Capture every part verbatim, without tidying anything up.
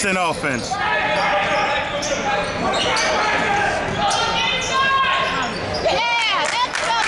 Instant offense. Yeah, that's so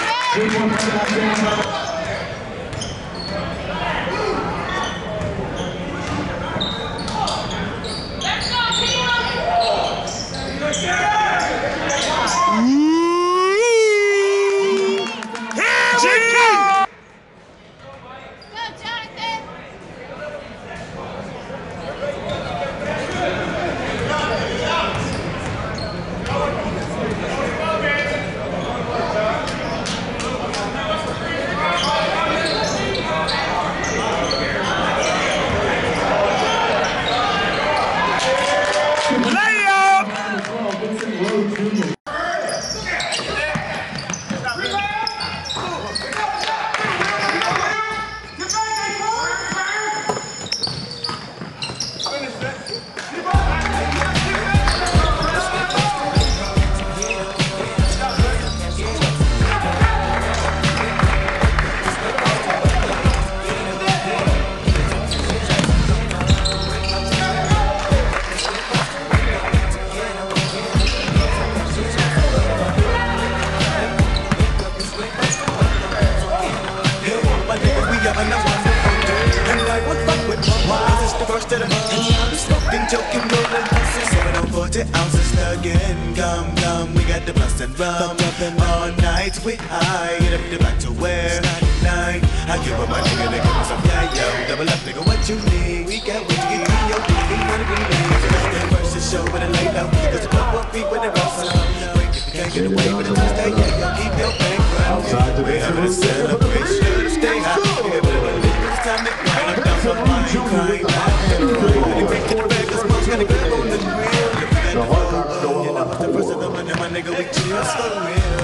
Joking, rolling, hustling, seven on forty ounces again. Come, come, we got the blast and rum. All night we high, get up the back to where night. I give up my nigga, they give us some yeah, yo. Double up, nigga, what you need? We got what you get, yo. We wanna be leave. That versus show with a lay low. Cause the club won't be when it rolls up. Break if you can't get away with the Tuesday, yeah, yo. Keep your bank running. We're having a celebration to stay high. Yeah, but it's time to grind. I'm down for mine, crying out. Gotta grab on the grill, you know, the first of the money, my nigga, we chill so real.